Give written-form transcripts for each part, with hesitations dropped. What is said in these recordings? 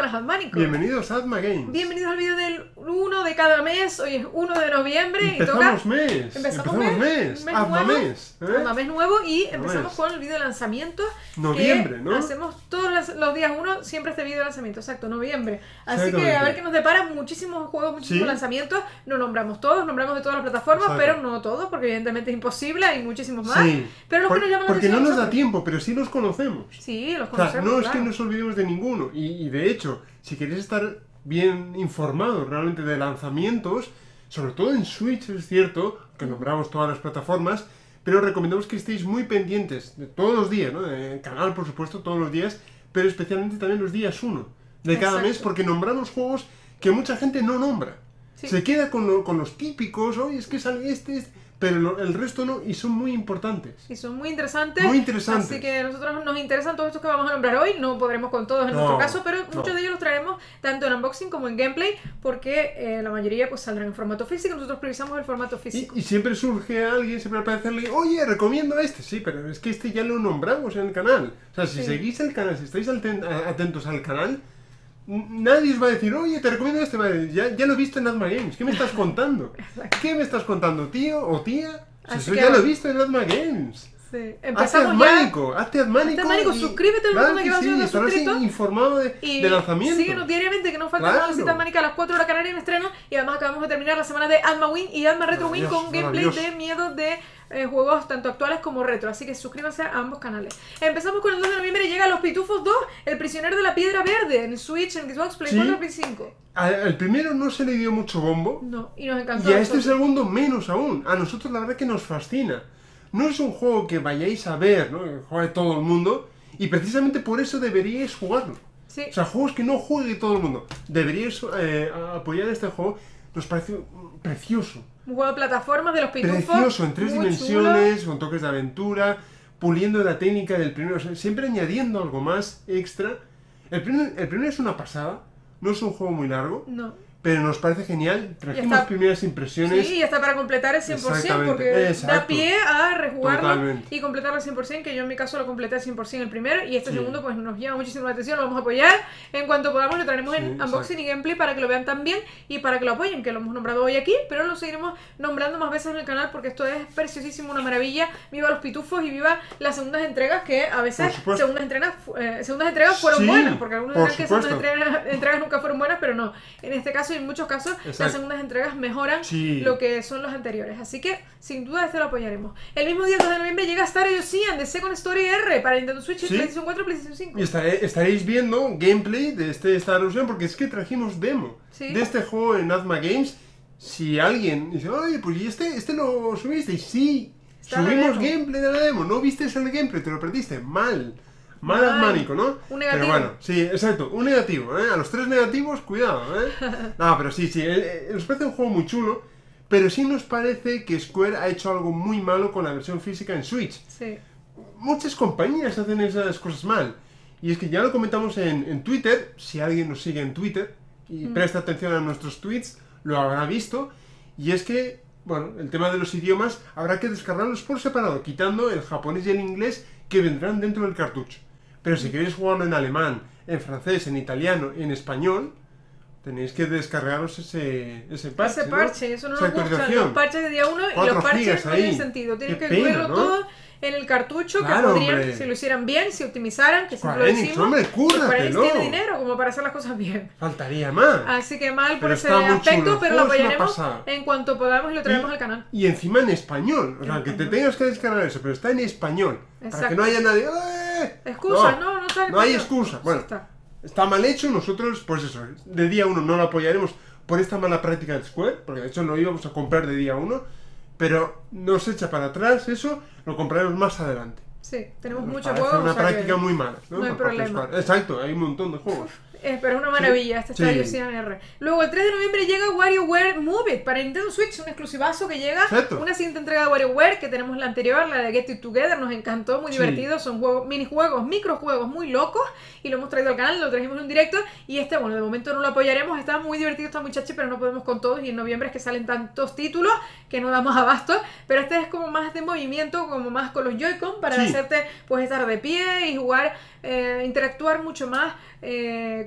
buenas, Admánico. Bienvenidos a Adma Games. Bienvenidos al vídeo del 1 de cada mes. Hoy es 1 de noviembre y toca... Empezamos mes. Adma mes. Adma mes nuevo y empezamos mes. con el vídeo de lanzamiento. Noviembre, ¿no? Hacemos todos los días 1, siempre este vídeo de lanzamiento, exacto, noviembre. Así que Exactamente. a ver qué nos depara, muchísimos juegos, muchísimos Sí. lanzamientos. No nombramos todos, nombramos de todas las plataformas, Exacto. pero no todos, porque evidentemente es imposible, hay muchísimos más. Sí. Pero los que nos llaman la Porque atención no nos da son- tiempo, pero sí los conocemos. Sí, los O sea, conocemos, no es que claro. nos olvidemos de ninguno. Y de hecho, si queréis estar bien informados realmente de lanzamientos, sobre todo en Switch, es cierto, que nombramos todas las plataformas, pero recomendamos que estéis muy pendientes de todos los días, ¿no? Del canal, por supuesto, todos los días, pero especialmente también los días 1 de cada Exacto. mes, porque nombramos juegos que mucha gente no nombra. Sí. Se queda con los típicos, oye, es que sale este, pero el resto no, y son muy importantes. Y son muy interesantes. Muy interesantes. Así que a nosotros nos interesan todos estos que vamos a nombrar hoy. No podremos con todos en No, nuestro caso, pero no. muchos de ellos los traeremos tanto en unboxing como en gameplay, porque la mayoría pues saldrán en formato físico. Nosotros priorizamos el formato físico. Y siempre surge alguien, siempre aparece alguien, oye, recomiendo este. Sí, pero es que este ya lo nombramos en el canal. O sea, si Sí. seguís el canal, si estáis atentos al canal, nadie os va a decir, oye, te recomiendo este. Vale, ya lo he visto en Adma Games. ¿Qué me estás contando? Exacto. ¿Qué me estás contando, tío o tía? Si Así eso que ya lo he bueno. visto en Adma Games. Sí. Hazte Empezamos ya. admánico, hazte admánico. Hazte admánico, y- suscríbete al claro botón de que va sí, siendo estarás suscrito. informado Y de lanzamiento. síguenos diariamente, que nos falta Claro. una cita mánica a las 4 horas canaria en estreno. Y además acabamos de terminar la semana de Adma Win y Adma Retro Win Maravilloso, con gameplay maravilloso. de miedo de juegos tanto actuales como retro. Así que suscríbanse a ambos canales. Empezamos con el 2 de noviembre y llega Los Pitufos 2, El Prisionero de la Piedra Verde, en Switch, en Xbox, Play Sí. 4, Play 5. Al primero no se le dio mucho bombo. No, y nos encantó. Y a a este nosotros. segundo menos aún. A nosotros la verdad que nos fascina. No es un juego que vayáis a ver, ¿no? Que juegue todo el mundo. Y precisamente por eso deberíais jugarlo. Sí. O sea, juegos que no juegue todo el mundo. Deberíais apoyar este juego. Nos parece precioso. Un juego de plataformas de Los Pitufos. Precioso, en 3 muy dimensiones, con toques de aventura, puliendo la técnica del primero, o sea, siempre añadiendo algo más extra. El primero es una pasada, no es un juego muy largo, chulo. No. pero nos parece genial. Trajimos está. primeras impresiones. Sí, y hasta para completar el 100%, Exactamente, porque da exacto. pie a rejugarlo Totalmente. y completarlo al 100%, que yo en mi caso lo completé al 100% el primero, y este Sí. segundo pues nos llama muchísimo la atención, lo vamos a apoyar. En cuanto podamos lo traeremos Sí, en exacto. unboxing y gameplay para que lo vean también y para que lo apoyen, que lo hemos nombrado hoy aquí, pero lo seguiremos nombrando más veces en el canal porque esto es preciosísimo, una maravilla. Viva Los Pitufos y viva las segundas entregas, que a veces Por supuesto. segundas entregas fueron Sí, buenas, porque algunos por dirán que segundas supuesto. entregas nunca fueron buenas, pero no. En este caso y en muchos casos las Exacto. segundas entregas mejoran Sí. lo que son los anteriores. Así que, sin duda, este lo apoyaremos. El mismo día, 2 de noviembre, llega Star Ocean de Second Story R para Nintendo Switch, Sí. PlayStation 4 y PlayStation 5. Y estaréis viendo gameplay de este Star Ocean porque es que trajimos demo Sí. de este juego en Adma Games. Si alguien dice, oye, pues ¿y este lo subiste? Sí, Está la subimos demo. gameplay de la demo. No viste el gameplay, te lo perdiste. Mal Mal. admánico, ¿no? Un negativo. Pero bueno, sí, exacto, un negativo, ¿eh? A los 3 negativos, cuidado, ¿eh? No, pero sí, nos parece un juego muy chulo, pero sí nos parece que Square ha hecho algo muy malo con la versión física en Switch. Sí. Muchas compañías hacen esas cosas mal. Y es que ya lo comentamos en Twitter, si alguien nos sigue en Twitter y presta atención a nuestros tweets, lo habrá visto. Y es que, bueno, el tema de los idiomas habrá que descargarlos por separado, quitando el japonés y el inglés que vendrán dentro del cartucho. Pero si queréis jugarlo en alemán, en francés, en italiano, en español, tenéis que descargaros ese parche. Ese ¿no? parche, eso no Esa nos gusta. actualización. Los parches de día 1 y 4 los parches gigas no ahí. tienen sentido. Tienen Qué que pena, incluirlo ¿no? todo en el cartucho, Claro, que podrían, hombre. si lo hicieran bien, si optimizaran, que siempre lo Square Enix, decimos. hombre, Square Enix cúrratelo. tiene dinero como para hacer las cosas bien. Faltaría más. Así que mal por Pero ese está muy chulo, aspecto, el pero lo juego es una apoyaremos pasada. en cuanto podamos y lo traeremos al canal. Y encima en español. O sea, que te tengas que descargar eso, pero está en español. Para Exacto. que no haya nadie. Excusas, no está en No hay español. excusa. Bueno, Sí está. está mal hecho. Nosotros, pues eso, de día 1 no lo apoyaremos por esta mala práctica de Square, porque de hecho lo íbamos a comprar de día 1, pero nos echa para atrás eso, lo compraremos más adelante. Sí, tenemos Nos muchos parece juegos. una o sea práctica que muy mala, ¿no? no hay Por parte de problema. Square. Exacto, hay un montón de juegos. Pero es una maravilla este Estadio Sí. Ocean R. Luego el 3 de noviembre llega WarioWare Move It para Nintendo Switch, un exclusivazo que llega. Exacto. Una siguiente entrega de WarioWare, que tenemos la anterior, la de Get It Together, nos encantó, muy Sí. divertido. Son juegos, minijuegos, microjuegos muy locos y lo hemos traído al canal, lo trajimos en un directo. Y este, bueno, de momento no lo apoyaremos, está muy divertido, está muy chachi, pero no podemos con todos. Y en noviembre es que salen tantos títulos que no damos abasto. Pero este es como más de movimiento, como más con los Joy-Con para Sí. hacerte pues estar de pie y jugar, interactuar mucho más que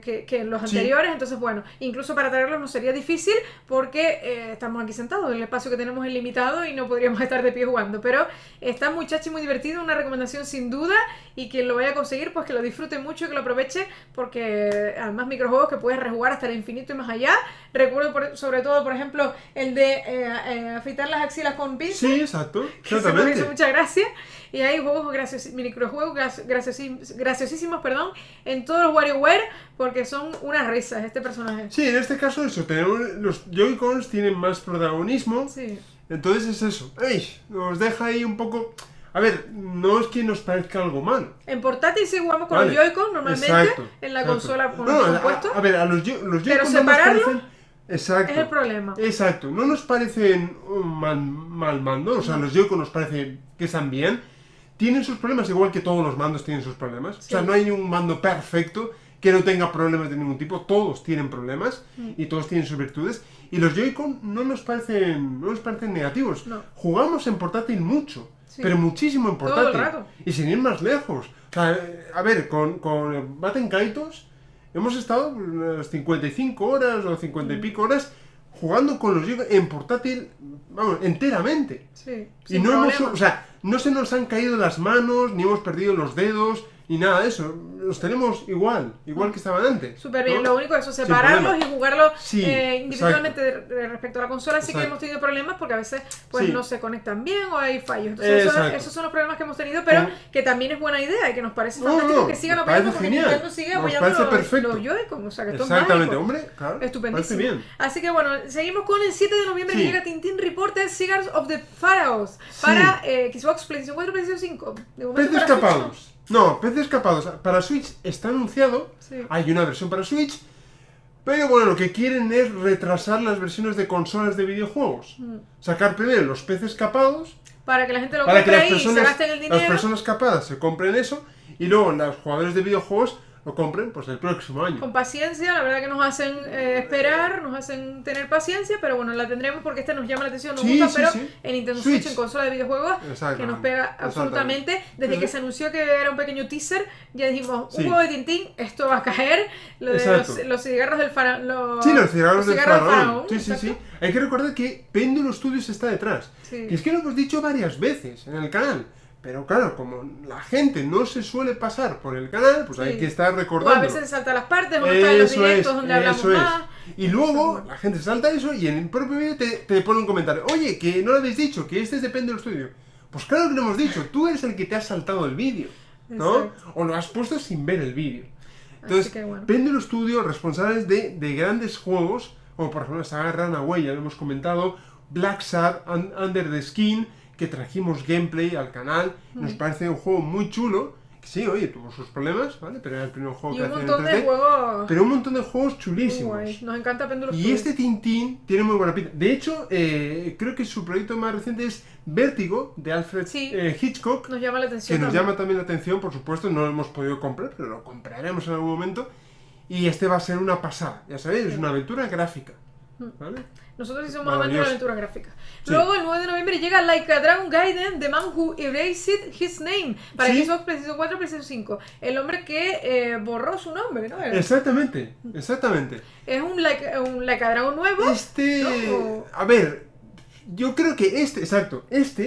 que los anteriores, entonces bueno, incluso para traerlos no sería difícil porque estamos aquí sentados, el espacio que tenemos es limitado y no podríamos estar de pie jugando, pero está muy chachi, muy divertido, una recomendación sin duda, y quien lo vaya a conseguir pues que lo disfrute mucho y que lo aproveche, porque además microjuegos que puedes rejugar hasta el infinito y más allá. Recuerdo sobre todo, por ejemplo, el de afeitar las axilas con pinzas. Sí, exacto, Que se me hizo mucha gracia. Y hay juegos microjuegos graciosísimos, perdón, en todos los WarioWare, porque son unas risas este personaje. Sí, en este caso eso, tenemos, los Joy-Cons tienen más protagonismo. Sí. Entonces es eso. ¡Ey! Nos deja ahí un poco... A ver, no es que nos parezca algo malo. En portátil sí jugamos con Vale. los Joy-Con normalmente, Exacto, en la exacto. consola con No, los puestos. a ver, a los Joy-Con Pero no nos separarlo parecen... Exacto. es el problema. Exacto. No nos parecen un mal mando. O sea, los Joy-Con nos parece que están bien. Tienen sus problemas, igual que todos los mandos tienen sus problemas. Sí. O sea, no hay un mando perfecto que no tenga problemas de ningún tipo. Todos tienen problemas y todos tienen sus virtudes. Y los Joy-Con no nos parecen negativos. No. Jugamos en portátil mucho, Sí. pero muchísimo en Todo el portátil. rato. Y sin ir más lejos. O sea, a ver, con Baten Kaitos hemos estado unas 55 horas o 50 y pico horas jugando con los Joy-Con en portátil, vamos, enteramente. Sí, Y sin no hemos, problema. o sea, no se nos han caído las manos, ni hemos perdido los dedos, ni nada de eso. Los tenemos igual que estaban antes. Súper bien, ¿no? lo único es eso, Sin separarlos y problema. jugarlos Sí, individualmente respecto a la consola. Sí que Exacto. hemos tenido problemas porque a veces pues Sí. no se conectan bien o hay fallos. Entonces Exacto. esos son los problemas que hemos tenido, pero No. que también es buena idea y que nos parece No, fantástico no, que sigan me apoyando parece porque genial. Nintendo sigue Nos apoyando parece perfecto. los Joy-Con, o sea que esto es Exactamente, mágico. hombre, claro. Estupendísimo. Parece bien. Así que bueno, seguimos con el 7 de noviembre Sí. que llega Tintin Reported Cigars of the Pharaohs Sí. para Xbox, PlayStation 4, PlayStation 5. De momento Peces para Switch, escapados. No, peces escapados. Para Switch está anunciado. Sí. Hay una versión para Switch. Pero bueno, lo que quieren es retrasar las versiones de consolas de videojuegos. Sacar primero los peces escapados. para que la gente lo Para que compre las ahí y se personas, gasten el dinero. las personas capadas se compren eso. Y luego los jugadores de videojuegos lo compren pues el próximo año. Con paciencia, la verdad que nos hacen esperar, nos hacen tener paciencia, pero bueno, la tendremos porque esta nos llama la atención, nos Sí, gusta, sí, pero sí. en Nintendo Switch, Switch. en consola de videojuegos, que Exactamente. nos pega absolutamente. Desde Sí, que sí. se anunció que era un pequeño teaser, ya dijimos, Sí. un juego de Tintín, esto va a caer. Lo de Exacto. los cigarros del faraón. Sí, los cigarros del faraón. Sí, exacto. sí. Hay que recordar que Péndulo Studios está detrás. Sí. Y es que lo hemos dicho varias veces en el canal. Pero claro, como la gente no se suele pasar por el canal, pues hay Sí. que estar O recordando. a veces se salta las partes, o no está en los directos donde hablamos eso es. más. Y luego la gente salta eso y en el propio vídeo te pone un comentario. Oye, que no lo habéis dicho, que este es de Péndulo Studio. Pues claro que lo hemos dicho, tú eres el que te has saltado el vídeo, ¿no? Exacto. O lo has puesto sin ver el vídeo. Entonces, Así que bueno. Péndulo Studio, responsables de grandes juegos, como por ejemplo Saga Runaway, ya lo hemos comentado, Black Sad, Under the Skin, que trajimos gameplay al canal, nos parece un juego muy chulo, que sí, oye, tuvo sus problemas, ¿vale? Pero era el primer juego Y que un hacían montón en de 3D, juegos pero un montón de juegos muy chulísimos. guays. Nos encanta Péndulo Y Studios. este Tintín tiene muy buena pinta. De hecho, creo que su proyecto más reciente es Vértigo, de Alfred Sí. Hitchcock, Nos llama la que atención. nos también. llama también la atención, por supuesto, no lo hemos podido comprar, pero lo compraremos en algún momento. Y este va a ser una pasada, ya sabéis, es una aventura gráfica. ¿Vale? Nosotros sí somos amantes de la Maravilloso. aventura gráfica. Sí. Luego, el 9 de noviembre llega Like a Dragon Gaiden, The Man Who Erased His Name, para Sí. Xbox, PlayStation 4, PlayStation 5. El hombre que borró su nombre, ¿no? Exactamente, exactamente. Es un like a Dragon nuevo. Este... ¿no? A ver, yo creo que este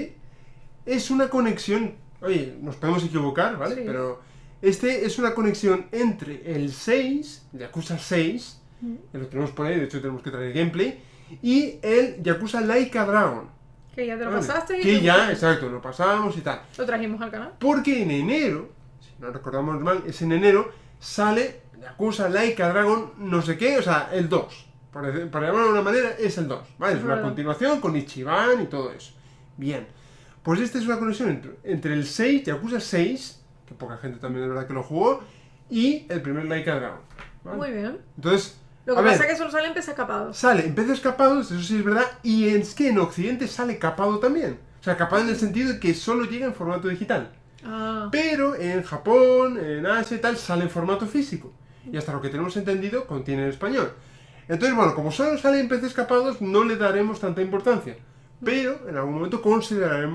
es una conexión... Oye, nos podemos equivocar, ¿vale? Sí. Pero este es una conexión entre el 6, Yakuza 6, que lo tenemos por ahí, de hecho tenemos que traer gameplay, y el Yakuza Like a Dragon. Que ya te lo ¿vale? pasaste y Que te ya, gustó. exacto, lo pasamos y tal. Lo trajimos al canal. Porque en enero, si no recordamos mal, es en enero, sale Yakuza Like a Dragon no sé qué, o sea, el 2. Para llamarlo de una manera, es el 2. ¿Vale? Es Es una verdad. continuación con Ichiban y todo eso. Bien. Pues esta es una conexión entre el 6, Yakuza 6, que poca gente también de verdad que lo jugó, y el primer Like a Dragon. ¿vale? Muy bien. Entonces, Lo a que ver, pasa es que solo sale en PC escapados. sale en PC escapados, eso sí es verdad, y es que en Occidente sale capado también. O sea, capado en el sentido de que solo llega en formato digital. Ah, Pero en Japón, en Asia y tal, sale en formato físico. Y hasta lo que tenemos entendido, contiene en español. Entonces, bueno, como solo sale en PC escapados, no le daremos tanta importancia. Pero en algún momento consideraremos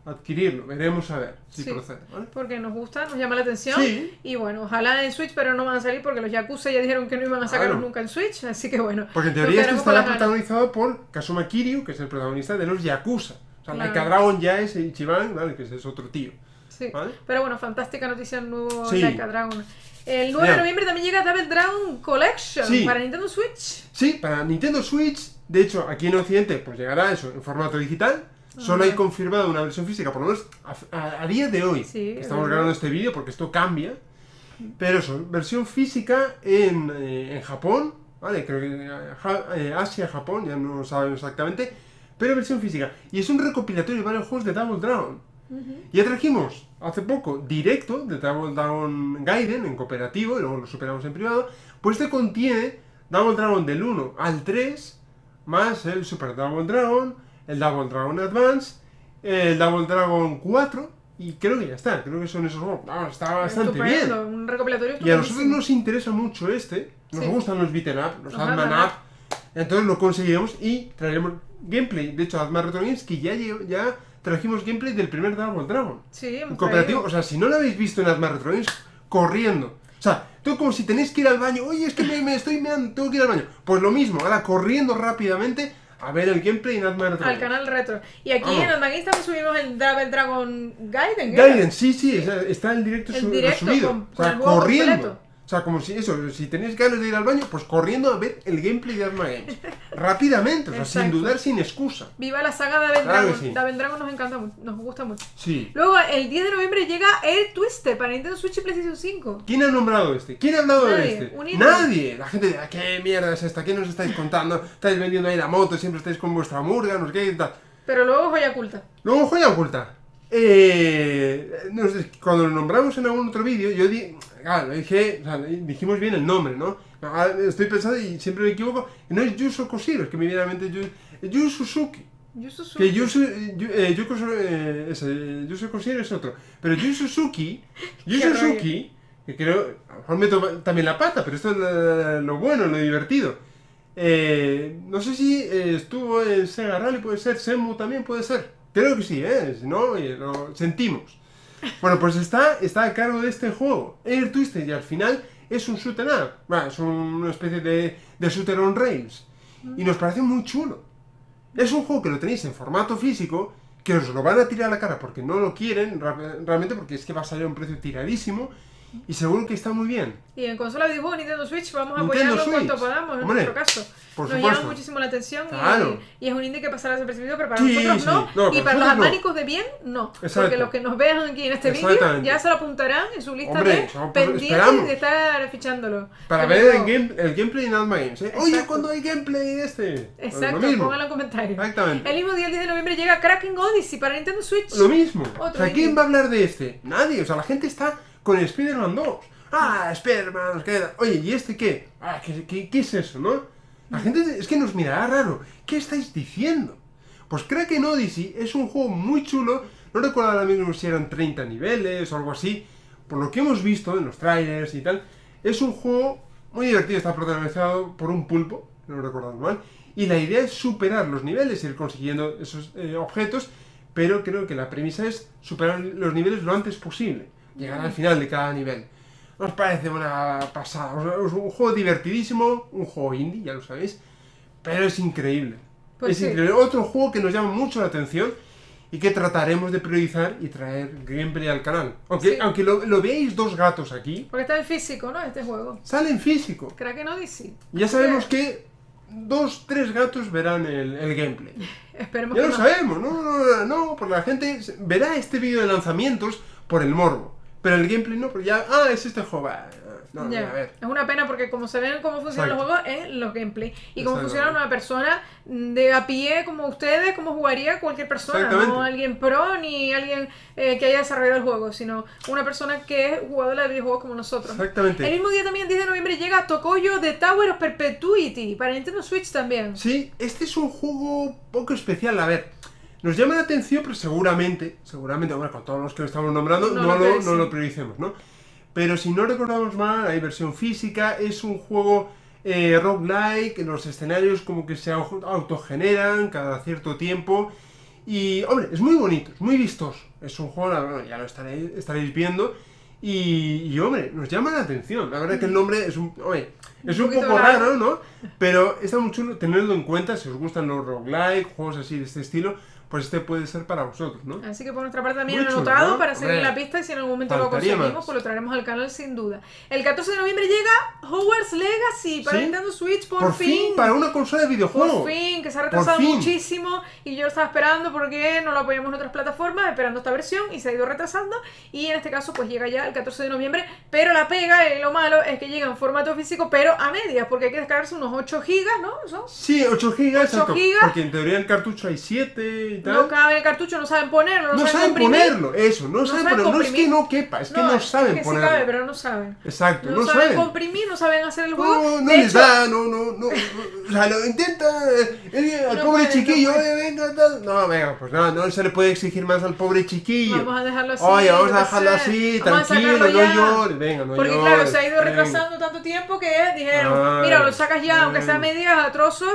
adquirirlo. Veremos a ver si Sí. procede, ¿vale? Porque nos gusta, nos llama la atención. Sí. Y bueno, ojalá en Switch, pero no van a salir porque los Yakuza ya dijeron que no iban a sacarlos Claro. nunca en Switch. Así que bueno. Porque en nos teoría este quedaremos con estará las ganas. protagonizado por Kazuma Kiryu, que es el protagonista de los Yakuza. O sea, Claro. Like a Dragon ya es Ichiban, ¿vale? Que ese es otro tío. Sí. ¿Vale? Pero bueno, fantástica noticia el nuevo Sí. Like a Dragon. El 9 de Bien. noviembre también llega Double Dragon Collection Sí. para Nintendo Switch. Sí, para Nintendo Switch, de hecho, aquí en Occidente, pues llegará eso en formato digital. Solo hay confirmada una versión física, por lo menos a día de hoy. Sí, que es estamos verdad. grabando este vídeo porque esto cambia. Pero eso, versión física en Japón, ¿vale? Creo que Asia, Japón, ya no sabemos exactamente. Pero versión física. Y es un recopilatorio de varios juegos de Double Dragon. Ya trajimos hace poco directo de Double Dragon Gaiden en cooperativo y luego lo superamos en privado. Pues este contiene Double Dragon del 1 al 3, más el Super Double Dragon, el Double Dragon Advance, el Double Dragon 4 y creo que ya está. Creo que son esos juegos. Vamos, está bastante Estupendo, bien. un recopilatorio Y a nosotros estupendísimo. nos interesa mucho este. Nos Sí. gustan los beaten up, los Los Adman Adman up. Entonces lo conseguiremos y traeremos gameplay. De hecho, Adman Retro Games que ya trajimos gameplay del primer Double Dragon. Sí, hemos En cooperativo, traído. o sea, si no lo habéis visto en Adman Retro Games, corriendo. O sea, todo como si tenéis que ir al baño. Oye, es que me estoy meando, tengo que ir al baño. Pues lo mismo, ahora corriendo rápidamente a ver el gameplay en Adman Retro Al Games. canal Retro. Y aquí Vamos. en el Magista subimos el Double Dragon Gaiden. ¿eh? Gaiden, sí, está el directo, El directo resubido. con O sea, el juego corriendo. completo. O sea, como si eso, si tenéis ganas de ir al baño, pues corriendo a ver el gameplay de Adman Games. Rápidamente, o sea, sin Exacto. dudar, sin excusa. Viva la saga Double Claro que Dragon. sí. Double Dragon nos encanta mucho, nos gusta mucho. Sí. Luego, el 10 de noviembre llega Air Twister para Nintendo Switch y PlayStation 5. ¿Quién ha nombrado este? ¿Quién ha hablado Nadie, de este? un indie. Nadie. La gente dirá, ¿qué mierda es esta? ¿Qué nos estáis contando? Estáis vendiendo ahí la moto, siempre estáis con vuestra murga, no sé qué y tal. Pero luego joya oculta. Luego, joya oculta. No sé, cuando lo nombramos en algún otro vídeo, claro, dije, o sea, dijimos bien el nombre, ¿no? Ahora estoy pensando y siempre me equivoco. No es Yuzo Koshiro, es que me viene a la mente Yu Suzuki. Yu Suzuki. Que Yuzo Koshiro es otro. Pero Yu Suzuki, que creo, a lo mejor meto también la pata, pero esto es lo bueno, lo divertido. No sé si estuvo en Sega Rally, puede ser, Shenmue también puede ser. Creo que sí, si no, oye, lo sentimos. Bueno, pues está a cargo de este juego, Air Twister, y al final es un shoot 'em up. Bueno, es una especie de shooter on rails. Y nos parece muy chulo. Es un juego que lo tenéis en formato físico, que os lo van a tirar a la cara porque no lo quieren, realmente porque es que va a salir a un precio tiradísimo, y seguro que está muy bien. Y en consola de videojuegos Nintendo Switch vamos a Nintendo apoyarlo en cuanto Switch. podamos, en Hombre, nuestro caso. por Nos supuesto. llama muchísimo la atención Claro. y es un indie que pasará desapercibido, pero para Sí, nosotros sí. no. No, Y para para los nosotros no. amánicos de bien, no. Exacto. Porque los que nos vean aquí en este vídeo Exactamente. ya se lo apuntarán en su lista Hombre, de no, pues, pendientes esperamos. de estar fichándolo. Para Pero ver no. el gameplay en Adma Games. Oye, Exacto. ¿cuándo hay gameplay de este? Pues Exacto, lo mismo. pónganlo en comentarios. Exactamente. El mismo día, el 10 de noviembre, llega Kraken Odyssey para Nintendo Switch. Lo mismo. Otro O sea, ¿quién indie. va a hablar de este? Nadie. O sea, la gente está con el Spider-Man 2. Ah, Spider-Man, nos queda. Oye, ¿y este qué? Ah, ¿qué es eso, no? La gente es que nos mirará raro. ¿Qué estáis diciendo? Pues Kraken Odyssey es un juego muy chulo. No recuerdo ahora mismo si eran 30 niveles o algo así. Por lo que hemos visto en los trailers y tal, es un juego muy divertido. Está protagonizado por un pulpo, no recuerdo mal. Y la idea es superar los niveles, ir consiguiendo esos objetos. Pero creo que la premisa es superar los niveles lo antes posible. Llegar al final de cada nivel. Nos parece una pasada. Es un juego divertidísimo, un juego indie, ya lo sabéis. Pero es increíble. Pues es sí. increíble. Otro juego que nos llama mucho la atención y que trataremos de priorizar y traer gameplay al canal. Sí. Aunque lo veáis dos gatos aquí, Porque está en físico, ¿no? Este juego. sale en físico. Kraken Odyssey. Y ya sabemos que 2-3 gatos verán el gameplay. Esperemos Ya que lo no. sabemos, no, porque la gente verá este vídeo de lanzamientos por el morbo. Pero el gameplay no, porque ya, es este juego, no, Ya. a ver. Es una pena porque como se ven cómo funcionan Exacto. los juegos en los gameplay y cómo Exactamente. funciona una persona de a pie como ustedes, como jugaría cualquier persona, Exactamente. no alguien pro ni alguien que haya desarrollado el juego, sino una persona que es jugadora de videojuegos como nosotros. Exactamente. El mismo día también, 10 de noviembre, llega Tokoyo The Tower of Perpetuity para Nintendo Switch también. Sí, este es un juego poco especial, a ver. Nos llama la atención, pero seguramente, bueno, con todos los que lo estamos nombrando, No no lo lo prioricemos, ¿no? Pero si no recordamos mal, hay versión física, es un juego roguelike, los escenarios como que se autogeneran cada cierto tiempo, Y, hombre, es muy bonito, es muy vistoso. Es un juego, bueno, ya lo estaréis viendo. Y, hombre, nos llama la atención. La verdad que el nombre es un poco raro, ¿no? Pero está muy chulo tenerlo en cuenta. Si os gustan los roguelike, juegos así de este estilo, pues este puede ser para vosotros, ¿no? Así que por nuestra parte también Muy lo he chulo, anotado ¿no? para seguir Hombre, la pista y si en algún momento lo faltaría conseguimos, más. pues lo traeremos al canal sin duda. El 14 de noviembre llega Hogwarts Legacy para ¿Sí? Nintendo Switch Por fin, para una consola de videojuegos. Por fin, que se ha retrasado Por fin. muchísimo y yo lo estaba esperando porque no lo apoyamos en otras plataformas, esperando esta versión y se ha ido retrasando y en este caso pues llega ya el 14 de noviembre, pero la pega y lo malo es que llega en formato físico pero a medias porque hay que descargarse unos 8 gigas, ¿no? ¿Son? Sí, 8 gigas, 8 exacto, gigas. porque en teoría el cartucho hay 7 y tal. No cabe el cartucho, no saben ponerlo, No saben comprimir. ponerlo, eso, no saben ponerlo. No es que no quepa, es que no saben es que ponerlo. sí cabe, pero no saben. Exacto, No saben comprimir, no saben hacer el juego. No, no De les hecho, da, no, o sea, lo intenta, al No pobre puede, chiquillo, no puede. venga, tal. No, venga, pues no se le puede exigir más al pobre chiquillo. Vamos a dejarlo así. Oye, vamos yo a qué dejarlo sé. así, Vamos a tranquilo, sacarlo no ya. llores, venga, no Porque llores. claro, se ha ido venga. retrasando tanto tiempo que dijeron, Ay, mira, lo sacas ya, aunque sea a ay. medias, a trozos,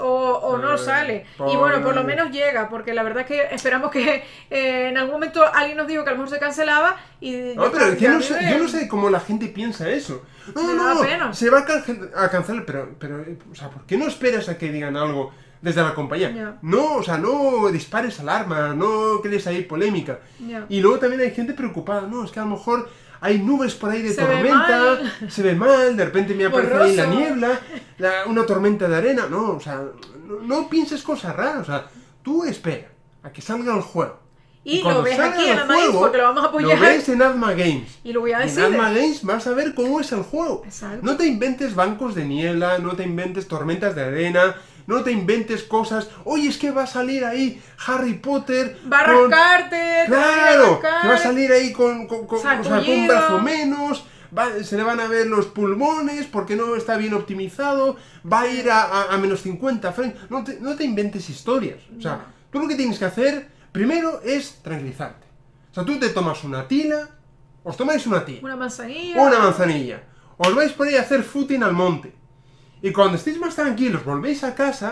o no sale. Y bueno, por lo menos llega, porque la verdad es que esperamos que en algún momento alguien nos dijo que a lo mejor se cancelaba y... No, pero ya yo no sé cómo la gente piensa eso. Me da pena. Se va a cancelar, pero, o sea, ¿por qué no esperas a que digan algo desde la compañía? Ya. No, o sea, no dispares alarma, no crees ahí polémica. Ya. Y luego también hay gente preocupada, no, es que a lo mejor hay nubes por ahí de Se ve tormenta, mal. se ve mal, de repente me aparece ahí la Borroso. niebla, una tormenta de arena, no, o sea, no pienses cosas raras, o sea, tú espera a que salga el juego. Y cuando lo ves salga aquí en el Adma Games porque lo vamos a apoyar. Lo ves en Adma Games. Y lo voy a En decir. Adma Games vas a ver cómo es el juego. Exacto. No te inventes bancos de niebla, no te inventes tormentas de arena, no te inventes cosas. Oye, es que va a salir ahí Harry Potter. Va a rascarte. Claro, que va a salir ahí con un Sarpullido. brazo menos. Se le van a ver los pulmones porque no está bien optimizado. Va a ir a menos 50 frames. No te inventes historias. O sea, tú lo que tienes que hacer primero es tranquilizarte. O sea, tú te tomas una tila, os tomáis una tila, Una manzanilla. una manzanilla, os vais por ahí a hacer footing al monte. Y cuando estéis más tranquilos, volvéis a casa,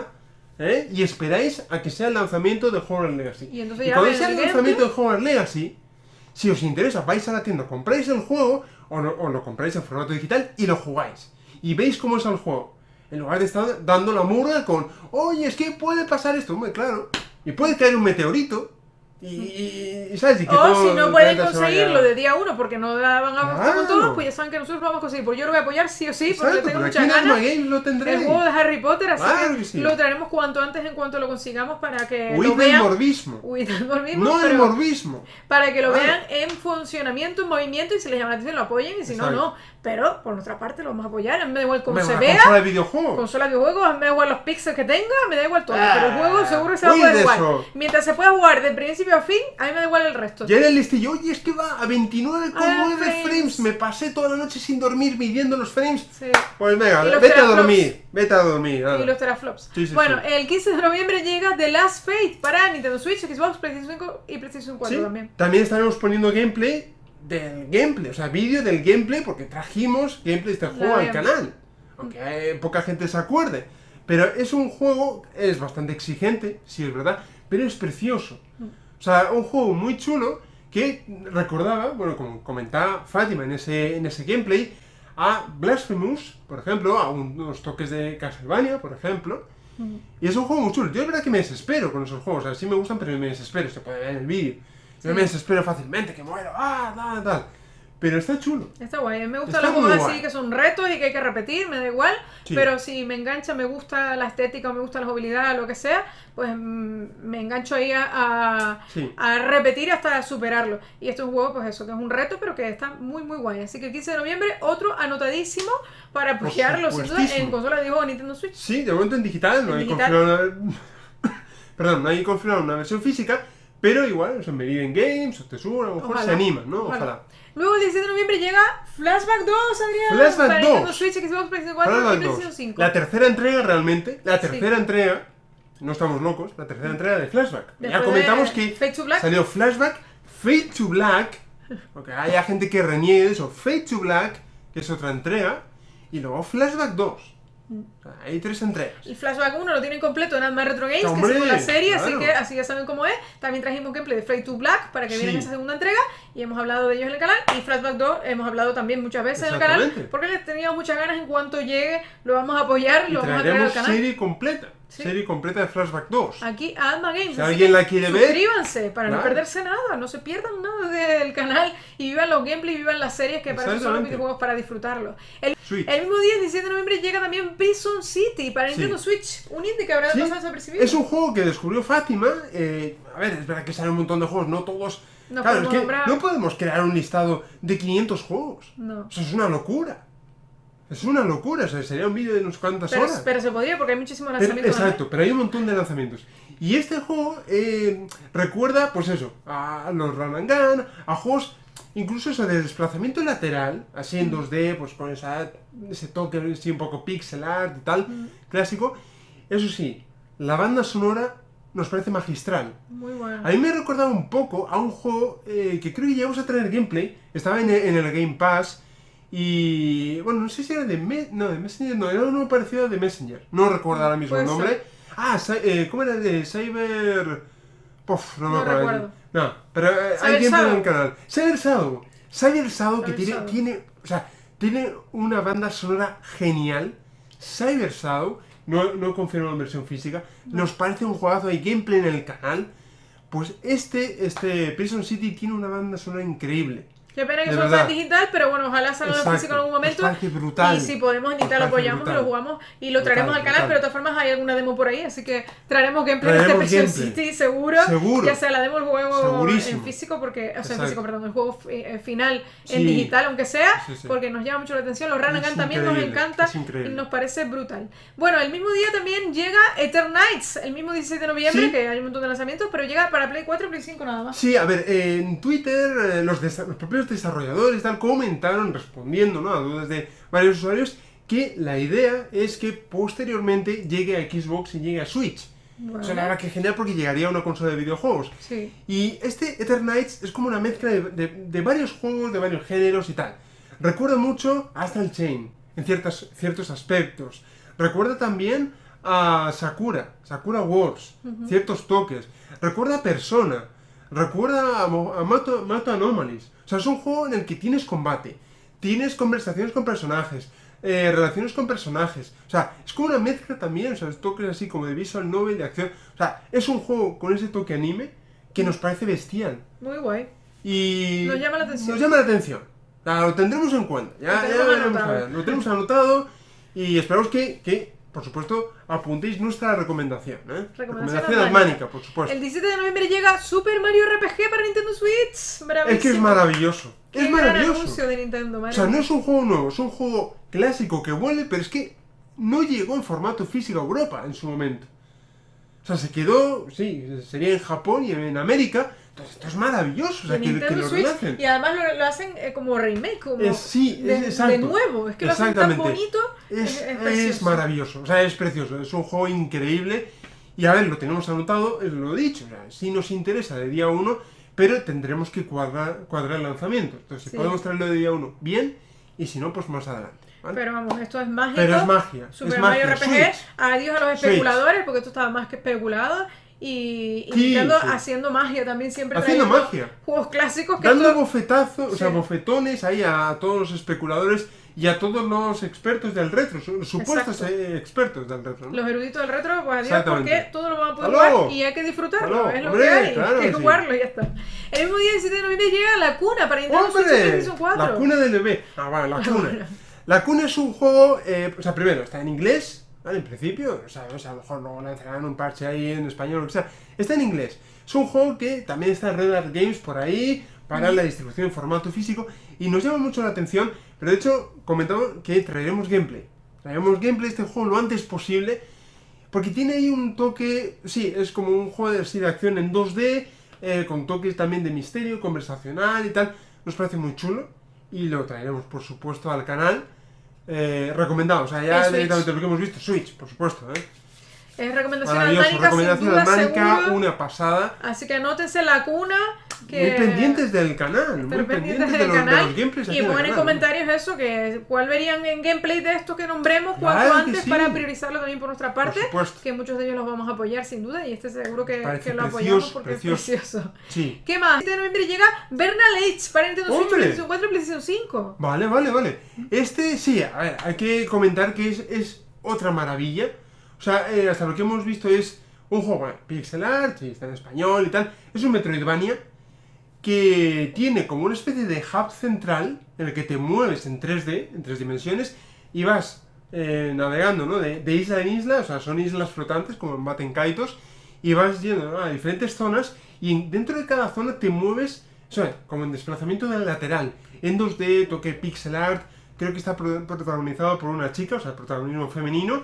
y esperáis a que sea el lanzamiento de Hogwarts Legacy. Y entonces Y ya cuando ves sea el el lanzamiento de Hogwarts Legacy, si os interesa, vais a la tienda, compráis el juego, o lo compráis en formato digital y lo jugáis. Y veis cómo es el juego. En lugar de estar dando la murga con, oye, es que puede pasar esto, hombre, claro. Y puede caer un meteorito. Y ¿sabes? Y que O todo si no el pueden planeta se conseguirlo vaya- de día uno porque no daban abasto Claro. con todo, pues ya saben que nosotros lo vamos a conseguir. Pues yo lo voy a apoyar sí o sí, porque Exacto, tengo pero muchas aquí en Adma ganas. Games lo El tendréis. juego de Harry Potter, así Claro que que sí. lo traeremos cuanto antes en cuanto lo consigamos para que Huid lo del vean. morbismo. Huid del morbismo, No el pero morbismo. para que lo Claro. vean en funcionamiento, en movimiento y si les llama la atención lo apoyen y si no, Exacto. no. Pero por nuestra parte lo vamos a apoyar, me da igual cómo Hombre, se una vea. consola de videojuegos. Consola de videojuegos, me da igual los píxeles que tenga, me da igual todo. Pero el juego seguro que se va a uy, poder de jugar. eso. Mientras se pueda jugar de principio a fin, a mí me da igual el resto. Ya en el listillo, oye, es que va a 29,9 frames. frames. Me pasé toda la noche sin dormir midiendo los frames. Sí. Pues venga, Y los vete a teraflops. dormir. Vete a dormir. nada. Y los teraflops. Sí, sí, bueno, sí. el 15 de noviembre llega The Last Fate para Nintendo Switch, Xbox, PlayStation 5 y PlayStation 4 Sí, también. también estaremos poniendo gameplay del gameplay, o sea, vídeo del gameplay, porque trajimos gameplay de este juego al bien. canal. Aunque poca gente se acuerde. Pero es un juego, es bastante exigente, sí es verdad, pero es precioso. O sea, un juego muy chulo que recordaba, bueno, como comentaba Fátima en ese gameplay, a Blasphemous, por ejemplo, a unos toques de Castlevania, por ejemplo. Y es un juego muy chulo. Yo es verdad que me desespero con esos juegos, o sea, sí me gustan, pero me desespero, se puede ver en el vídeo. Yo me desespero fácilmente, que muero, tal. Pero está chulo. Está guay, a mí me gustan Está los juegos muy así guay. que son retos y que hay que repetir, me da igual, Sí. pero si me engancha, me gusta la estética, me gusta la jugabilidad, lo que sea, pues me engancho ahí Sí. a repetir hasta superarlo. Y este es un juego, pues eso, que es un reto, pero que está muy muy guay. Así que el 15 de noviembre, otro anotadísimo para apoyarlo sin duda en supuestísimo. consola de videojuegos Nintendo Switch. Sí, de momento en digital, no En hay digital. confirmado Perdón, no hay confirmado una versión física, pero igual, o sea, en Meridian Games, o Tesura, a lo mejor Ojalá, se animan, ¿no? ojalá. Ojalá. Luego el 17 de noviembre llega Flashback 2, Adrián. Flashback para 2. Nintendo Switch, Xbox, PlayStation 4 y Flashback PlayStation 2. 5. La tercera entrega realmente, la tercera entrega, no estamos locos, la tercera entrega de Flashback. Ya Después comentamos de que Fade to Black. salió Flashback, Fade to Black, porque haya gente que reniegue de eso, Fade to Black, que es otra entrega, y luego Flashback 2. Hay 3 entregas. El Flashback 1 lo tienen completo en Adma Retro Games, ¡Hombre! que es la serie, Claro. así ya saben cómo es. También trajimos gameplay de Fade to Black para que Sí. vieran esa segunda entrega y hemos hablado de ellos en el canal. Y Flashback 2 hemos hablado también muchas veces en el canal Exactamente. porque les teníamos muchas ganas. En cuanto llegue lo vamos a apoyar, Y lo vamos a traer al traeremos canal. serie completa. Sí. Serie completa de Flashback 2. Aquí a Adma Games. Si así alguien que la quiere ver, suscríbanse para no claro. perderse nada, no se pierdan nada del canal y vivan los gameplays, vivan las series, que para eso son los Exactamente. videojuegos, para disfrutarlos. Switch. El mismo día, el 17 de noviembre, llega también Prison City para Nintendo Switch, un indie que habrá Sí. pasado desapercibido. Es un juego que descubrió Fátima. A ver, es verdad que salen un montón de juegos, no todos. No claro, es podemos que nombrar. no podemos crear un listado de 500 juegos. No. Eso es una locura. Es una locura, o sea, sería un vídeo de unas cuantas horas. Pero se podría porque hay muchísimos Pero- lanzamientos. exacto, pero hay un montón de lanzamientos. Y este juego recuerda, pues eso, a los Run and Gun, a juegos, incluso eso de desplazamiento lateral, así en 2D, pues con ese toque así un poco pixel art y tal, clásico. Eso sí, la banda sonora nos parece magistral. Muy bueno. A mí me recordaba un poco a un juego que creo que llegamos a traer gameplay, estaba en el Game Pass. Y bueno, no sé si era de Messenger, no, era uno parecido a de Messenger. No recuerdo ahora mismo el Puede nombre. ser. Ah, ¿cómo era? De Cyber... Puf, no me No acuerdo. recuerdo. No, pero hay Cyber gameplay Shadow. en el canal. Cyber Shadow. Cyber Shadow que Cyber Shadow. tiene una banda sonora genial. Cyber Shadow, no confirmo en versión física, nos parece un juegazo, hay gameplay en el canal. Pues este Prison City tiene una banda sonora increíble. Qué pena que De solo sea verdad. en digital, pero bueno, ojalá salga en Exacto. físico en algún momento. Nos parece brutal. Y si podemos en digital Nos lo parece apoyamos y brutal. lo jugamos y lo traeremos Brutal, al canal, brutal. pero de todas formas hay alguna demo por ahí, así que traeremos gameplay de Traeremos este Prison gameplay. City seguro. Seguro. Ya sea la demo del juego Segurísimo. en físico, porque, o sea, en Exacto. físico, perdón, el juego final en Sí. digital, aunque sea, Sí, sí. porque nos llama mucho la atención. Los Run and Es Gun también nos increíble, encanta es increíble. y nos parece brutal. Bueno, el mismo día también llega Eternights, el mismo 16 de noviembre, Sí. que hay un montón de lanzamientos, pero llega para Play 4 y Play 5 nada más. Sí, a ver, en Twitter los propios desarrolladores tal comentaron, respondiendo, ¿no?, a dudas de varios usuarios, que la idea es que posteriormente llegue a Xbox y llegue a Switch. Bueno, O sea, la verdad que genial porque llegaría a una consola de videojuegos. sí. Y este Eternights es como una mezcla de varios juegos, de varios géneros y tal. Recuerda mucho a Astral Chain en ciertos aspectos. Recuerda también a Sakura Wars, ciertos toques. Recuerda a Persona. Recuerda a Mato Anomalies. O sea, es un juego en el que tienes combate, tienes conversaciones con personajes, relaciones con personajes. O sea, es como una mezcla también, o sea, toques así como de visual novel, de acción. O sea, es un juego con ese toque anime que nos parece bestial. Muy guay. Y Nos llama la atención. Nos llama la atención. O sea, lo tendremos en cuenta. Lo Ya tenemos veremos anotado. a ver. Lo tenemos anotado y esperamos que, por supuesto, apuntéis nuestra recomendación. Recomendación almánica, por supuesto. El 17 de noviembre llega Super Mario RPG para Nintendo Switch. Bravísimo. Es que es maravilloso. Qué Es gran maravilloso. anuncio de Nintendo, O sea, no es un juego nuevo, es un juego clásico que vuelve, pero es que no llegó en formato físico a Europa en su momento. O sea, se quedó, sí, sería en Japón y en América. Entonces, esto es maravilloso, o sea, de que Nintendo lo Switch, renacen. y además lo hacen como remake, como Sí, de exacto. nuevo. Es que lo hacen tan Exactamente. bonito. Es precioso. maravilloso, o sea, es precioso, es un juego increíble. Y a ver, lo tenemos anotado, lo he dicho, o sea, sí nos interesa de día 1, pero tendremos que cuadrar el lanzamiento. Entonces, si Sí. podemos traerlo de día 1, bien, y si no, pues más adelante. ¿vale? Pero vamos, esto es mágico. Pero es magia. Super es Mario magia. RPG. Switch. Adiós a los especuladores, porque esto estaba más que especulado. Y Sí, Nintendo sí. haciendo magia también, siempre Haciendo trayendo magia. juegos clásicos que Dando esto- bofetazos, o sea, Sí. bofetones ahí a todos los especuladores y a todos los expertos del retro, supuestos Exacto. expertos del retro, ¿no? los eruditos del retro, pues adiós, Exactamente. porque todo lo van a poder ¡Aló! jugar y hay que disfrutarlo, ¡Aló! es lo ¡Hombre! que hay, Claro hay que que sí. jugarlo y ya está. El mismo día, 17 de noviembre, llega La Cuna para Nintendo Switch y ¡Hombre! PlayStation 4. La cuna del bebé. Ah, vale, la cuna. La cuna es un juego, o sea, primero, está en inglés, ¿vale? En principio, o sea, a lo mejor luego lanzarán un parche ahí en español o lo que sea. Está en inglés. Es un juego que también está en Red Art Games por ahí, para la distribución en formato físico, y nos llama mucho la atención, pero de hecho, comentamos que traeremos gameplay. Traeremos gameplay de este juego lo antes posible, porque tiene ahí un toque, sí, es como un juego de acción en 2D, con toques también de misterio, conversacional y tal. Nos parece muy chulo, y lo traeremos, por supuesto, al canal. Recomendado, o sea, En ya Switch. directamente lo que hemos visto, Switch, por supuesto, Es recomendación Maravilloso, almánica, sin recomendación duda, almánica, seguro. una pasada. Así que anótense La Cuna, muy pendientes del canal, muy pendientes de los gameplays. Y ponen en comentarios eso, que cuál verían en gameplay de esto que nombremos cuanto antes para priorizarlo también por nuestra parte, que muchos de ellos los vamos a apoyar sin duda y este seguro que lo apoyamos porque es precioso. Sí. ¿Qué más? Este de noviembre llega Bernal Age para Nintendo Switch, PlayStation 4 y PlayStation 5. Vale. Este sí, a ver, hay que comentar que es otra maravilla. O sea, hasta lo que hemos visto es un juego pixel art, sí, está en español y tal. Es un Metroidvania que tiene como una especie de hub central en el que te mueves en 3D, en 3 dimensiones, y vas navegando, ¿no? De isla en isla, o sea, son islas flotantes como en Baten Kaitos, y vas yendo, ¿no?, a diferentes zonas, y dentro de cada zona te mueves, o sea, como en desplazamiento del lateral, en 2D, toque pixel art, creo que está protagonizado por una chica, o sea, protagonismo femenino.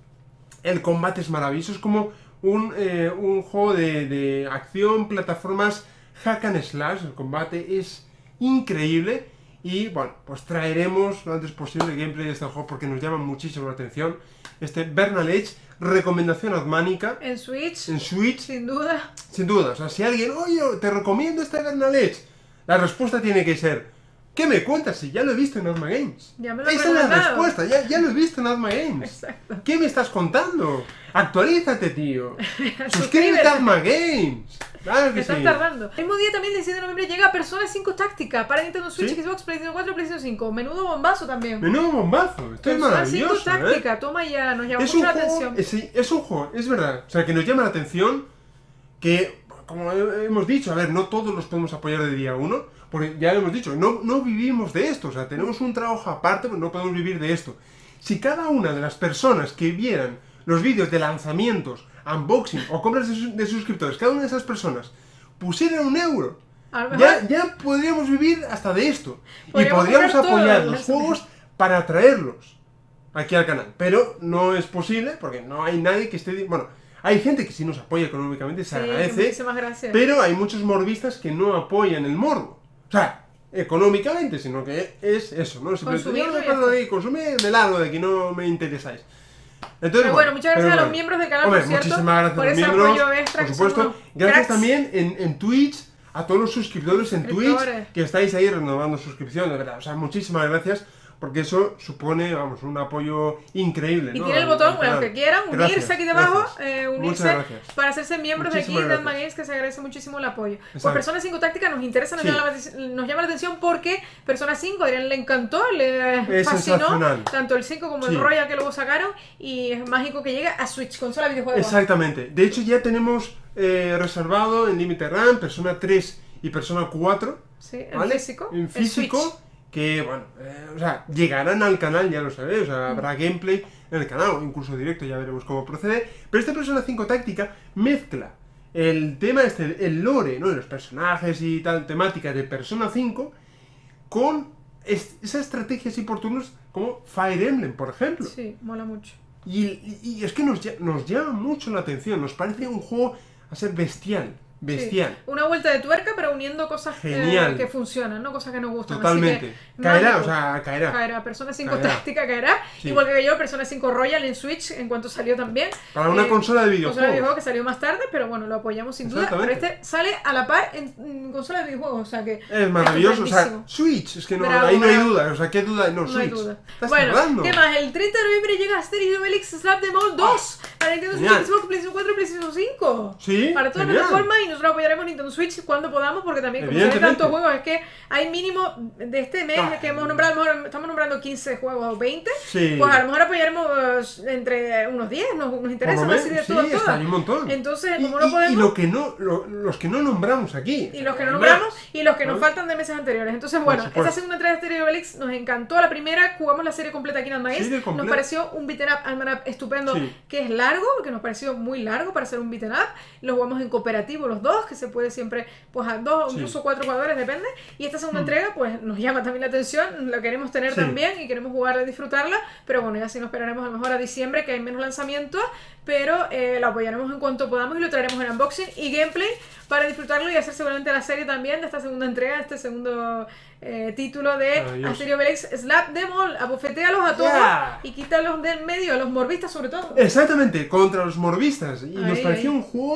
El combate es maravilloso, es como un juego de acción, plataformas, hack and slash. El combate es increíble y bueno, pues traeremos lo antes posible el gameplay de este juego porque nos llama muchísimo la atención. Este Bernal Age, recomendación admánica. En Switch. En Switch. Sin duda. Sin duda, o sea, si alguien, oye, te recomiendo este Bernal Age, la respuesta tiene que ser, ¿qué me cuentas si ya lo he visto en Adma Games? Ya me lo Esa es la respuesta, ya lo he visto en Adma Games. Exacto. ¿Qué me estás contando? Actualízate, tío. Suscríbete a Adma Games. Claro que estás tardando. El mismo día también, el 17 de noviembre, llega Persona 5 Táctica para Nintendo Switch, Xbox, PlayStation 4, PlayStation 5. Menudo bombazo también. Menudo bombazo. Esto es maravilloso. Persona 5 Táctica, toma ya, nos llama mucho la atención. Sí, es un juego, es verdad. O sea, que nos llama la atención que, como hemos dicho, a ver, no todos los podemos apoyar de día uno, porque ya lo hemos dicho, no vivimos de esto. O sea, tenemos un trabajo aparte, pero no podemos vivir de esto. Si cada una de las personas que vieran los vídeos de lanzamientos, unboxing o compras de suscriptores, cada una de esas personas pusieran €1, ya podríamos vivir hasta de esto. Y podríamos apoyar los juegos para traerlos aquí al canal. Pero no es posible porque no hay nadie que esté... Bueno, hay gente que sí nos apoya económicamente, se agradece. Muchísimas gracias. Pero hay muchos morbistas que no apoyan el morbo. O sea, económicamente, sino que es eso, ¿no? Simplemente consumir del algo de que no me interesáis. Entonces, pero bueno, muchas gracias a los miembros del canal, por cierto, muchísimas gracias por a los ese miembros, apoyo extra, por supuesto. Gracias también en Twitch, a todos los suscriptores en Twitch, que estáis ahí renovando suscripción, de verdad. O sea, muchísimas gracias, porque eso supone, vamos, un apoyo increíble, ¿no? Y tiene el botón, bueno, que quieran, unirse aquí debajo, unirse para hacerse miembros de aquí de Adma Games, que se agradece muchísimo el apoyo. Por Persona 5 Táctica nos interesa, nos llama la atención porque Persona 5 a Adrián le encantó, le fascinó, tanto el 5 como el Royal que luego sacaron, y es mágico que llegue a Switch, consola de videojuegos. Exactamente. De hecho ya tenemos reservado en Limited Run Persona 3 y Persona 4. Sí, ¿vale? En físico. Que, bueno, o sea, llegarán al canal, ya lo sabéis, o sea, habrá gameplay en el canal, o incluso directo, ya veremos cómo procede. Pero esta Persona 5 Táctica mezcla el tema el lore, ¿no?, de los personajes y tal, temática de Persona 5, con esas estrategias y por turnos como Fire Emblem, por ejemplo. Sí, mola mucho. Y es que nos llama mucho la atención, nos parece un juego a ser bestial. Bestial. Sí. Una vuelta de tuerca, pero uniendo cosas que funcionan, no cosas que nos gustan. Totalmente. Así que, caerá, o sea, caerá. Caerá. Persona 5 Táctica caerá. Sí. Igual que yo, Persona 5 Royal en Switch, en cuanto salió también. Para una consola de videojuegos. Consola de videojuegos que salió más tarde, pero bueno, lo apoyamos sin duda. Pero este sale a la par en consola de videojuegos, o sea que... Es maravilloso, o sea, Switch, es que no, ahí no hay duda, o sea, ¿qué duda? No, Switch. Hay duda. ¿Estás bueno, tardando? ¿qué más? El 30 de noviembre llega Asterix Obelix Slap the Mall 2 para Nintendo Switch, Xbox, PlayStation 4 y PlayStation 5. Sí, para todas las plataformas, y nosotros apoyaremos Nintendo Switch cuando podamos, porque también como hay tantos juegos, es que hay mínimo de este mes que hemos nombrado, a lo mejor estamos nombrando 15 juegos o 20, pues a lo mejor apoyaremos entre unos 10, nos interesa más de todas. Sí, hay un montón. Entonces, como no podemos... los que no nombramos aquí. Y los que no nombramos, y los que nos faltan de meses anteriores. Entonces, bueno, esta segunda entrega de Asterix Obelix nos encantó. La primera, jugamos la serie completa aquí en Adma Games. Nos pareció un beat'em up estupendo, que es largo, que nos pareció muy largo para ser un beat'em up. Lo jugamos en cooperativo los dos, que se puede siempre, pues a 2 o incluso 4 jugadores, depende. Y esta segunda entrega, pues nos llama también la atención, la queremos tener también y queremos jugarla y disfrutarla. Pero bueno, ya sí nos esperaremos a lo mejor a diciembre, que hay menos lanzamientos, pero la apoyaremos en cuanto podamos y lo traeremos en unboxing y gameplay para disfrutarlo y hacer seguramente la serie también de esta segunda entrega, este segundo título de Asterix Obelix Slap the Mall. Abofetéalos a todos y quítalos del medio, a los morbistas sobre todo. Exactamente, contra los morbistas. Y nos pareció un juego...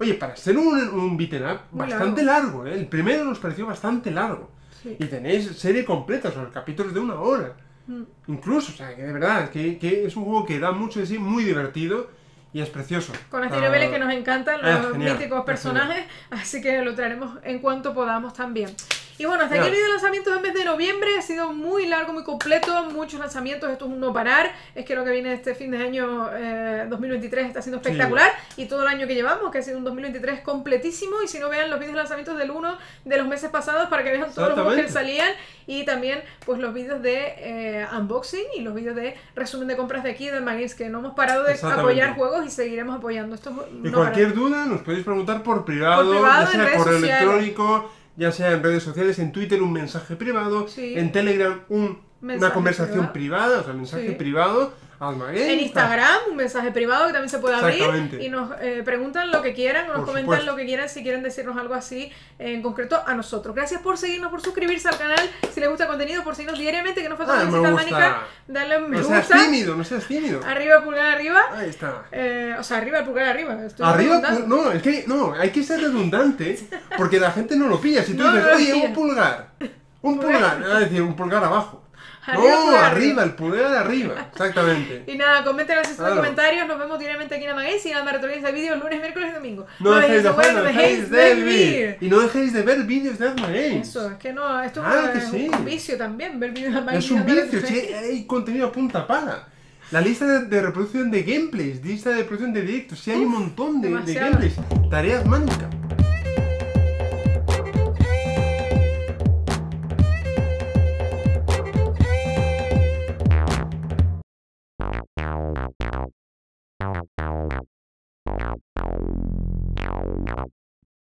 Oye, para ser un beat'em up Muy bastante largo, ¿eh? El primero nos pareció bastante largo. Sí. Y tenéis serie completa, o sea, capítulos de 1 hora. Incluso, o sea, que de verdad, que es un juego que da mucho de sí, muy divertido y es precioso. Con Astirio Vélez, que nos encantan los genial, míticos personajes, así que lo traeremos en cuanto podamos también. Y bueno, hasta Ya. aquí el vídeo de lanzamientos del mes de noviembre. Ha sido muy largo, muy completo, muchos lanzamientos. Esto es un no parar. Es que lo que viene este fin de año 2023 está siendo espectacular. Y todo el año que llevamos, que ha sido un 2023 completísimo. Y si no, vean los vídeos de lanzamientos del 1 de los meses pasados para que vean todos los juegos que salían. Y también pues los vídeos de unboxing y los vídeos de resumen de compras de aquí del Magames, que no hemos parado de apoyar juegos y seguiremos apoyando. Esto y cualquier duda nos podéis preguntar por privado, ya sea en correo sociales. Electrónico, ya sea en redes sociales, en Twitter un mensaje privado, Sí. en Telegram una conversación privada, o sea, mensaje Sí. privado al Magames. En Instagram, un mensaje privado que también se puede abrir Exactamente. y nos preguntan lo que quieran o nos Por comentan supuesto. lo que quieran si quieren decirnos algo así en concreto a nosotros. Gracias por seguirnos, por suscribirse al canal, si les gusta el contenido, por seguirnos diariamente, que no falta Me visita gusta. Mánica, darle un me No gusta, seas tímido, no seas tímido. arriba, pulgar arriba, Ahí está. o sea, arriba, el pulgar arriba. Estoy Arriba, redundando. no, es que no, hay que ser redundante porque la gente no lo pilla. Si tú No, dices, no lo oye, pilla. un pulgar, me va a decir un pulgar abajo. Arriba, No, pulgar arriba, el pulgar de arriba, exactamente. Y nada, comenten en la sección de Claro. comentarios, nos vemos diariamente aquí en Amagaze y en la maratón de vídeos lunes, miércoles y domingo. No dejéis de jugar, jugar, no dejéis de vivir. Y no dejéis de ver vídeos de Magames. Eso, es que no, esto Claro es que sí. un vicio también, ver vídeos de Amagaze. Es un vicio, sí, hay contenido a punta pala. La lista de reproducción de gameplays, lista de reproducción de directos, sí hay un montón de demasiado. gameplays. Tareas mágicas.